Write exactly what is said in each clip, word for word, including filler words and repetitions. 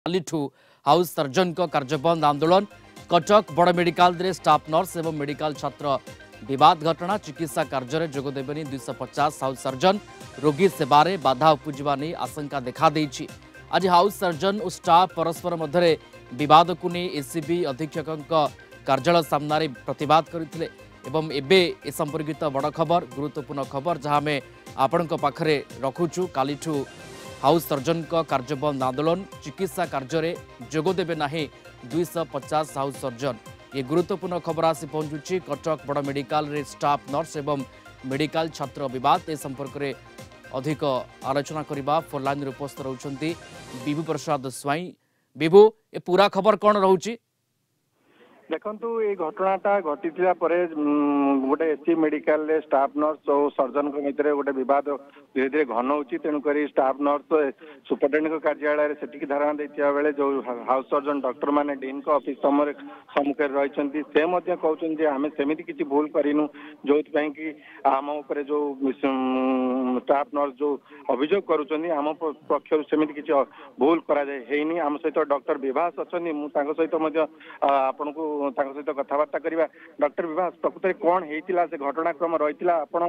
कालीठू house surgeon को कार्यबंद आंदोलन कटक बड़ मेडिकल रे स्टाफ नर्स एवं मेडिकल छात्र विवाद घटना चिकित्सा कार्य जोगदेवेनी दुईश पचास हाउस सर्जन रोगी सेवार बाधा उपजा नहीं आशंका देखा देछि। आज हाउस सर्जन और स्टाफ परस्पर मध्य विवाद को नहीं एसीबी अधीक्षक कार्यालय सामने प्रतिवाद करते एवं एबे ए संपर्कित बड़ खबर गुरुत्वपूर्ण खबर जहाँ आम आपण पाखरे रखुचु। कालीठू हाउस सर्जन का कार्यबंद आंदोलन चिकित्सा कार्य जोगदेवे नहीं दुईश पचास हाउस सर्जन ये गुरुत्वपूर्ण खबर आसी पहुंचुची। कटक बड़ मेडिकल रे स्टाफ नर्स एवं मेडिकल छात्र विवाद ए संपर्क में अधिक आलोचना करने फोन लाइन उपस्थित रहउछंती विभू प्रसाद स्वाई। विभू ए पूरा खबर कौन रहुची? देखंतु ये घटनाटा घटी गोटे एससी मेडिकल स्टाफ नर्स और सर्जन मध्य गोटे विवाद धीरे धीरे घन होची। तेणुक स्टाफ नर्स सुपरिटेडेंट कार्यालय से धारणा देता बेले जो हाउस सर्जन डॉक्टर माने डीन को ऑफिस सम्मुख रही से कहते आम सेमती किसी भूल करूँ जो कि आम उपर जो स्टाफ नर्स जो अभियोग करुँच आम पक्ष सेमती किसी भूल कराई आम सहित डॉक्टर विभास अच्छा सहित आपण को सहित कथबार्ता करवा। डॉक्टर विभास प्रकृत कौन होता से घटनाक्रम रही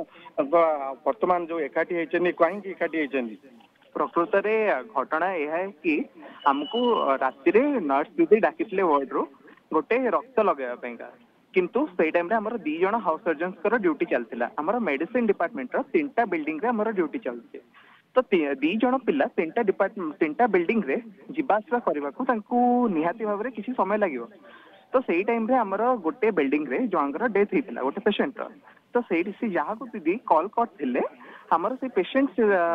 वर्तमान जो एकाठी होती कहीं एकाठी होती? प्रकृत घटना यह है कि आमको राति नर्स दीदी डाकी वार्ड रू गोटे रक्त लगेगा किंतु से टाइम रे हमर दी जण हाउस सर्जन ड्यूटी चलता हमर मेडिसिन डिपार्टमेंट रो तीनटा बिल्डिंग रे हमर ड्यूटी चलती तो दी जण पिला तीनटा डिपार्टमेंट तीनटा बिल्डिंग रे जिबा आसवा करबा को तांको निहाती भाव रे किसी समय लागिवो। तो सही टाइम रे हमर गोटे बिल्डिंग रे जोंगर डेथ हेतिला गोटे पेशेंट रो तो सही से जहाँ को दीदी कॉल करथिले हमर से पेशेंट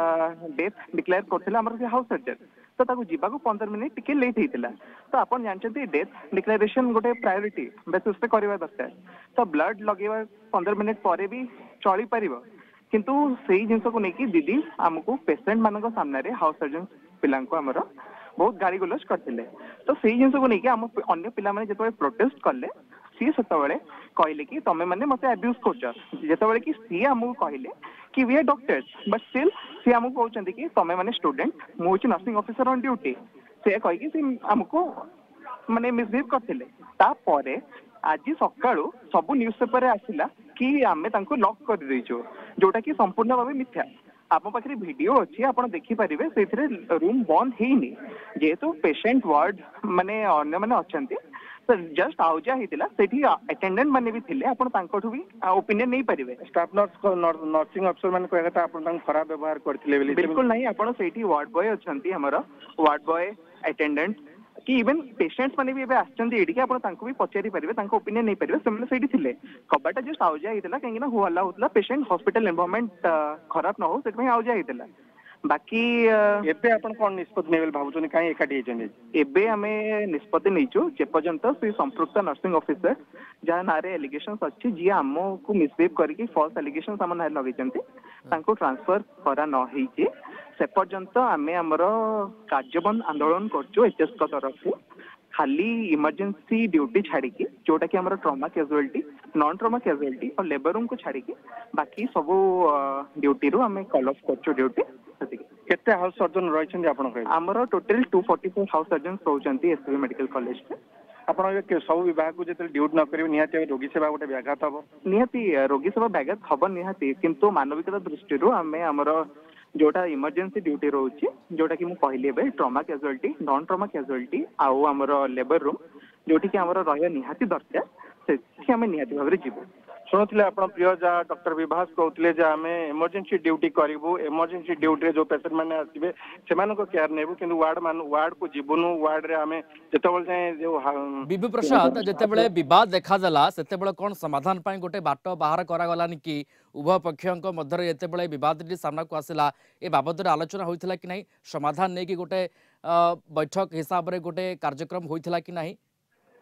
डेथ डिक्लेयर करथिला हमर से हाउस सर्जन तो ताको जीवा को पंद्रह मिनिट टिके लेट हेतिला। तो आपण जानचंती डेथ डिक्लेरेशन गोटे प्रायोरिटी बेसिस पे करबा दरकार तो ब्लड लगेवा पंद्रह मिनिट परे भी चली परिबो किंतु सही जिनस को लेकिन दीदी आमको पेशेंट मान सामने हाउस सर्जन पिला आमर बहुत गाड़ी गुलज करते तो सही जिनस को लेकिन आम अन्य पिला माने जतबे प्रोटेस्ट कले सी सेतबेले कहले कि तमे माने मते अब्यूज करछ जेतबेले कि सी आमको कहले कि we are doctors but still सी आमको कहउछंती कि तमे माने स्टूडेंट मु छि नर्सिंग ऑफिसर ऑन ड्यूटी से कहि कि सी आमको माने मिसबिहेव करथिले। तापरे आज सकाळु सब न्यूज पेपर रे आसिला कि आमे तांको लॉक कर देइछो जोटा कि संपूर्ण भाव मिथ्या। आप पाखे वीडियो अच्छी आप देखिपारे से रूम बंद होनी जेहेतु पेशेंट वार्ड माने अन्य माने अच्छंती तो जस्ट आउजा होता से अटेंडेंट माने भी थिले आपण तांकोठु भी ओपिनियन नहीं पारिबे। स्टाफ नर्स नर्सिंग अफसर माने कहया था आपण तांको खराब व्यवहार करथिले बेली बिल्कुल नहीं आपण सेठी वार्ड बॉय अच्छंती हमर वार्ड बॉय अटेंडेंट कि इवन पेशेंट्स माने भी आछंती एडी आपण तांको भी पचारि परिबे तांको ओपिनियन नहीं परिबे सेमले सेठी थिले कबाटा जस्ट आउजा हितला कहीं ना हो हल्ला होतला पेशेंट हॉस्पिटल एनवायरनमेंट खराब न हो सेठ में आउजा हितला। बाकी एबे आपण कोन निष्पत्ति नेबल भाबुचनी काई एकाठी हेचनी एबे हमें निष्पत्ति नैचु जे पर्यंत से संपृक्त नर्सिंग ऑफिसर जहाँ नारे एलिगेशंस अच्छी जी आम को मिसबिहेव करके फॉल्स एलिगेशंस आम नारे लगेचंती तांको ट्रांसफर करा न हेची से पर्यंत आमे हमर कार्यबंद आंदोलन करछु एचएस का तरफ खाली इमरजेंसी ड्यूटी छाड़ी की जोटा कि हमारा trauma casualty non trauma casualty और लेबर रूम को छाड़ी की बाकी सब ड्यूटी रू आमे कॉल ऑफ करछु ड्यूटी केते हाउस सर्जन रहिछन आपण कहि हमर टोटल दो सौ चौवालीस हाउस सर्जन रहउचंती एसबी मेडिकल कॉलेज पे। आपण के सब विभाग को जते ड्यूटी न करियो निहाती रोगी सेवा गोटे व्याघात हबो निहाती रोगी सेवा व्याघात हबो निहाती किंतु मानविकता दृष्टि रू आमे हमर जोटा इमरजेंसी ड्यूटी रोचे जोटा कि मुझे कहली ए trauma casualty non trauma casualty आउ आमर लेबर रूम जोटी कि आमर रहिया निहाती दरकार से आमे निहाती भाव रे जीवो। शुणुले आप प्रिय जा डॉक्टर विभास कहते आम इमरजेंसी ड्यूटी करूँ इमरजेंसी ड्यूटी जो पेशेंट मैंने आसवे से केयर नेबू कि वार्ड मान वार्ड को जीवनु वार्ड रे आमे जतबेल जाए जो विभू प्रसाद जेतेबेले विवाद देखा सेतेबेले कौन समाधान पाई गोटे बाट बाहर करागलानी कि उभय पक्षों मध्य जेतेबेले विवाद सामना को आसला ए बाबद आलोचना होइथिला कि नहीं समाधान नहीं कि गोटे बैठक हिसाब रे गोटे कार्यक्रम होइथिला कि नहीं?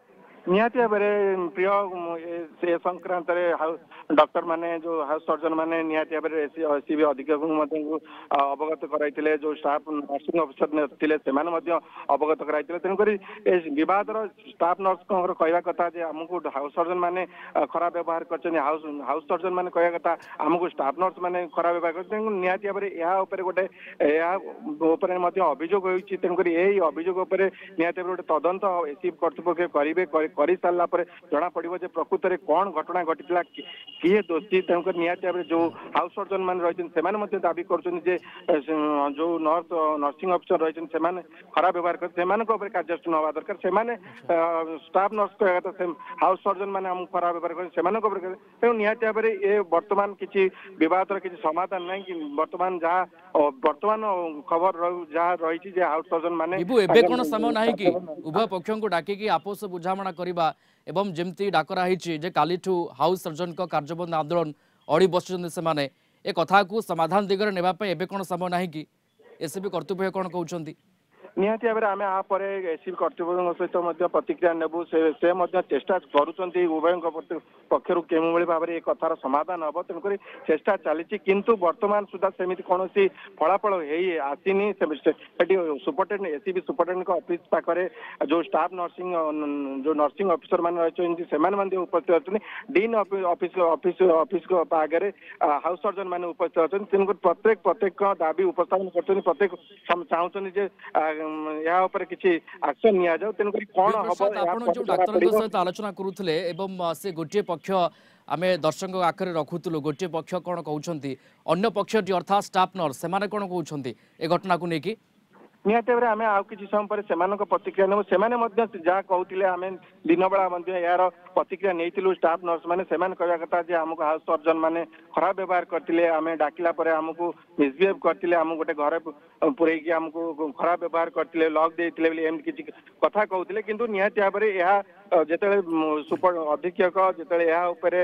निहाती भाव में प्रिय से संक्रांत डॉक्टर माने जो हाउस सर्जन माने निहाती भाव में एससीबी अधिकारी अवगत कराइले जो स्टाफ नर्सिंग अफिसर थे से अवगत कराइले तेणुक विवाद स्टाफ नर्स कहवा कथा आमको हाउस सर्जन माने खराब व्यवहार कर हाउस हाउस सर्जन माने कहवा कथा आमको स्टाफ नर्स माने खराब व्यवहार कर निहाती भाव में गोटे अभियोग होती तेणुक यही अभियोग निहाती भाव गोटे तदंत एससीबी कर्तृपक्ष करेंगे कर सारा जना पड़ो प्रकृत में कौन घटना घटी किए दोषी तेणुक निहाती भाव जो हाउस सर्जन मान रही दाबी कर जो नर्स नर्सिंग अफिसर रही खराब व्यवहार कर कार्यानुष्ठान हवा दरकार से स्टाफ नर्स कहता हाउस सर्जन मैंने आम खराब व्यवहार कर तेणु निहाती भाव में ये बर्तमान किसी बद किसी समाधान ना कि बर्तमान जहाँ बर्तमान खबर जहाँ रही हाउस सर्जन मैंने कौन समय ना कि उभय पक्ष को डाकिकी आपोष बुझामणा करवा एवं जमती डाकरा होती कालीठू हाउस सर्जन का कार्यबंद आंदोलन अड़ी बस ए कथा को समाधान दिगरे नेबापे एबे कौन समय ना कि एससीबी कर्तृपक्ष कौन कहते निहाती भाव में आम आप एससीबी कर्तृपक्ष सहित प्रतिक्रिया नेबू से चेष्टा करुँच उभय पक्षर के भाव में कथार समाधान हम तेणुक चेष्टा चली किंतु वर्तमान सुधा सेमती कौन फलाफल आसनी सुपरटेडेंट एससीबी सुपरटेडेंट ऑफिस पाखे जो स्टाफ नर्सिंग जो नर्सिंग ऑफिसर मान रही से उपस्थित अच्छे डीन ऑफिस ऑफिस ऑफिस आगे हाउस सर्जन मैंने उपस्थित अच्छे तेणुक प्रत्येक प्रत्येक दाबी उपस्थापन कर प्रत्येक चाहते या ऊपर किसी एक्शन निया जाओ तेन कौन हम जो डाक्तर सहित आलोचना करुले से गोटे पक्ष आम दर्शक आखिर रखुलु गोटे पक्ष कौन कहते अन्य पक्ष अर्थात स्टाफ नर्स से कौन कहते ए घटना को लेकिन निहाती भाव में आम आउ कि समय पर से प्रतिक्रिया नेबू से जहाँ कहते आम दिन बेला यार प्रतिक्रिया नहीं स्टाफ नर्स मैंने कहवा कथा आमको हाउस सर्जन मैंने खराब व्यवहार करते आम डाकिला आमको मिसबिहेव करते आम गोटे घर पुरैकी आमको खराब व्यवहार करते लॉक देते एमती किसी कथा कहते किंतु निहाती भाव में यह जिते सुपर अधीक्षक जिते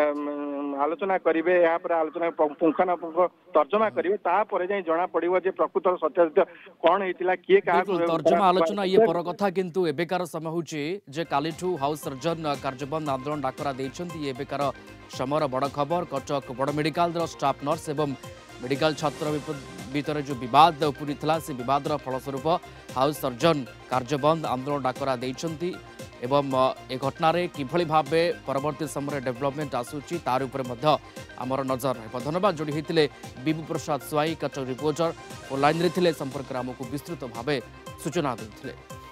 आलोचना करेंगे यहाँ आलोचना पुंखानुपुंख तर्जमा करेंगे तापर जाए जना पड़ो प्रकृत सत्यासत्य कौन किए तर्जमा आलोचना ये पर कथा किंतु एबेकार समय होची जे कालीठू हाउस सर्जन कार्यबंद आंदोलन डाकरा देइछंती एबेकार समर बड़ खबर कटक बड़ मेडिकल स्टाफ नर्स एवं मेडिकल छात्र भितर जो विवाद पूरी थिला से विवाद फलस्वरूप हाउस सर्जन कार्यबंद आंदोलन डाकरा देइछंती एवं ए घटन किभली भाव परवर्ती समय डेवलपमेंट आसूची तार उपरे मध्य आमर नजर रहिबा। धन्यवाद जोड़ी होते विभू प्रसाद स्वाई कटक रिपोर्टर और लाइन रे थिले संपर्क आमको विस्तृत भाव सूचना देते।